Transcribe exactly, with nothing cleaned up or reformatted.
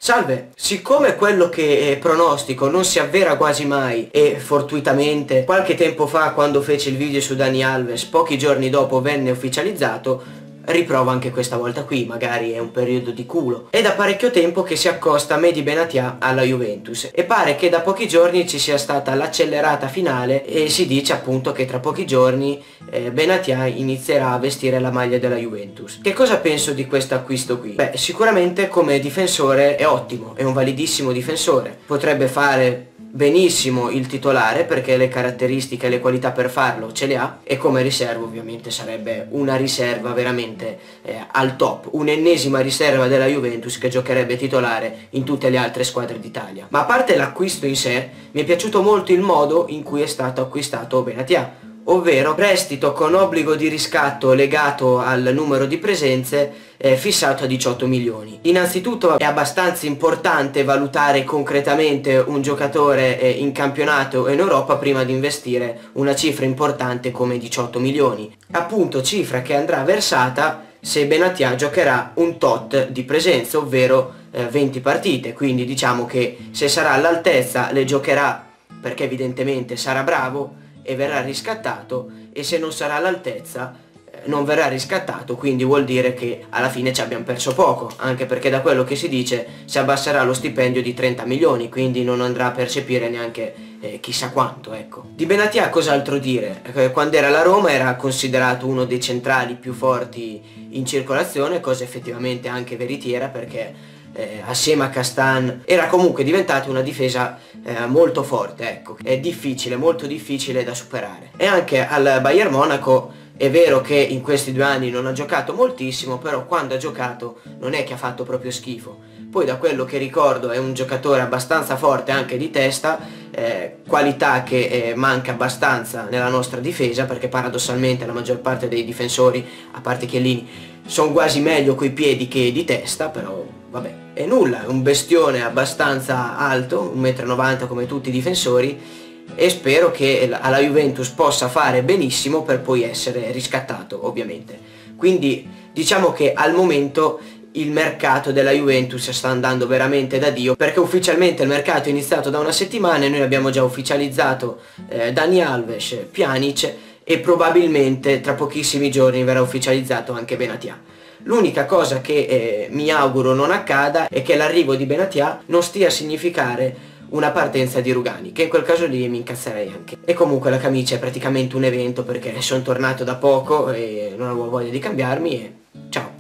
Salve, siccome quello che eh, pronostico non si avvera quasi mai e fortuitamente qualche tempo fa, quando fece il video su Dani Alves, pochi giorni dopo venne ufficializzato, riprovo anche questa volta qui, magari è un periodo di culo. È da parecchio tempo che si accosta Mehdi Benatia alla Juventus e pare che da pochi giorni ci sia stata l'accelerata finale e si dice appunto che tra pochi giorni eh, Benatia inizierà a vestire la maglia della Juventus. Che cosa penso di questo acquisto qui? Beh, sicuramente come difensore è ottimo, è un validissimo difensore, potrebbe fare benissimo il titolare perché le caratteristiche e le qualità per farlo ce le ha, e come riserva ovviamente sarebbe una riserva veramente eh, al top, un'ennesima riserva della Juventus che giocherebbe titolare in tutte le altre squadre d'Italia. Ma a parte l'acquisto in sé, mi è piaciuto molto il modo in cui è stato acquistato Benatia, ovvero prestito con obbligo di riscatto legato al numero di presenze eh, fissato a diciotto milioni. Innanzitutto è abbastanza importante valutare concretamente un giocatore eh, in campionato e in Europa prima di investire una cifra importante come diciotto milioni, appunto cifra che andrà versata se Benatia giocherà un tot di presenze, ovvero eh, venti partite, quindi diciamo che se sarà all'altezza le giocherà perché evidentemente sarà bravo e verrà riscattato, e se non sarà all'altezza eh, non verrà riscattato, quindi vuol dire che alla fine ci abbiamo perso poco, anche perché da quello che si dice si abbasserà lo stipendio di trenta milioni, quindi non andrà a percepire neanche eh, chissà quanto, ecco. Di Benatia cos'altro dire? Eh, quando era alla Roma era considerato uno dei centrali più forti in circolazione, cosa effettivamente anche veritiera, perché Eh, assieme a Castan era comunque diventata una difesa eh, molto forte, ecco, è difficile, molto difficile da superare. E anche al Bayern Monaco è vero che in questi due anni non ha giocato moltissimo, però quando ha giocato non è che ha fatto proprio schifo. Poi da quello che ricordo è un giocatore abbastanza forte anche di testa, eh, qualità che eh, manca abbastanza nella nostra difesa, perché paradossalmente la maggior parte dei difensori, a parte Chiellini, sono quasi meglio coi piedi che di testa, però vabbè, è nulla, è un bestione abbastanza alto, un metro e novanta come tutti i difensori, e spero che alla Juventus possa fare benissimo per poi essere riscattato, ovviamente. Quindi diciamo che al momento il mercato della Juventus sta andando veramente da Dio, perché ufficialmente il mercato è iniziato da una settimana e noi abbiamo già ufficializzato eh, Dani Alves, Pjanic, e probabilmente tra pochissimi giorni verrà ufficializzato anche Benatia. L'unica cosa che eh, mi auguro non accada è che l'arrivo di Benatia non stia a significare una partenza di Rugani, che in quel caso lì mi incazzerei anche. E comunque la camicia è praticamente un evento perché sono tornato da poco e non avevo voglia di cambiarmi, e ciao!